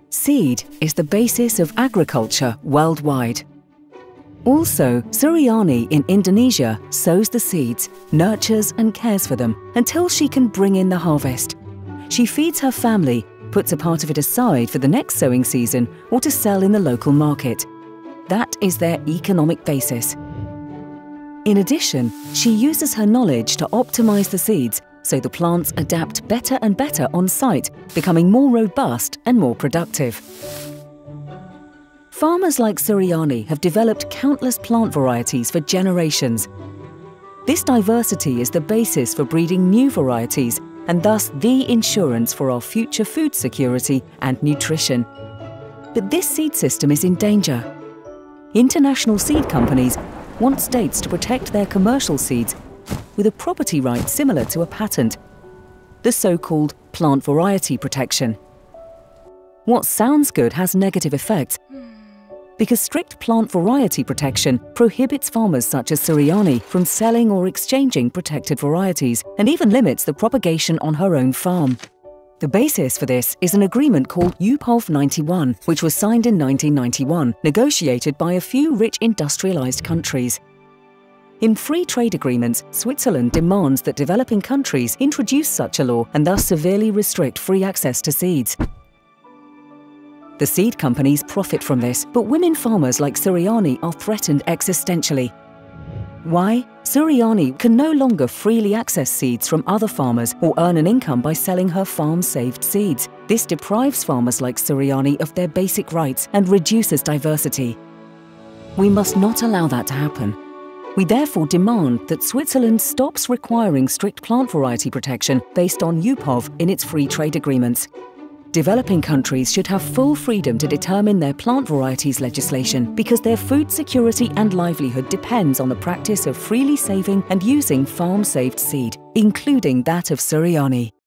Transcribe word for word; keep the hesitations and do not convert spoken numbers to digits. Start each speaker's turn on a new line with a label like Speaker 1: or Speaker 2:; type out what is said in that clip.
Speaker 1: Seed is the basis of agriculture worldwide. Also, Suryani in Indonesia sows the seeds, nurtures and cares for them until she can bring in the harvest. She feeds her family, puts a part of it aside for the next sowing season or to sell in the local market. That is their economic basis. In addition, she uses her knowledge to optimize the seeds so the plants adapt better and better on site, becoming more robust and more productive. Farmers like Suryani have developed countless plant varieties for generations. This diversity is the basis for breeding new varieties and thus the insurance for our future food security and nutrition. But this seed system is in danger. International seed companies want states to protect their commercial seeds with a property right similar to a patent, the so-called plant variety protection. What sounds good has negative effects, because strict plant variety protection prohibits farmers such as Suryani from selling or exchanging protected varieties and even limits the propagation on her own farm. The basis for this is an agreement called U P O V ninety-one, which was signed in nineteen ninety-one, negotiated by a few rich industrialized countries. In free trade agreements, Switzerland demands that developing countries introduce such a law and thus severely restrict free access to seeds. The seed companies profit from this, but women farmers like Suryani are threatened existentially. Why? Suryani can no longer freely access seeds from other farmers or earn an income by selling her farm-saved seeds. This deprives farmers like Suryani of their basic rights and reduces diversity. We must not allow that to happen. We therefore demand that Switzerland stops requiring strict plant variety protection based on U P O V in its free trade agreements. Developing countries should have full freedom to determine their plant varieties legislation because their food security and livelihood depends on the practice of freely saving and using farm-saved seed, including that of Suryani.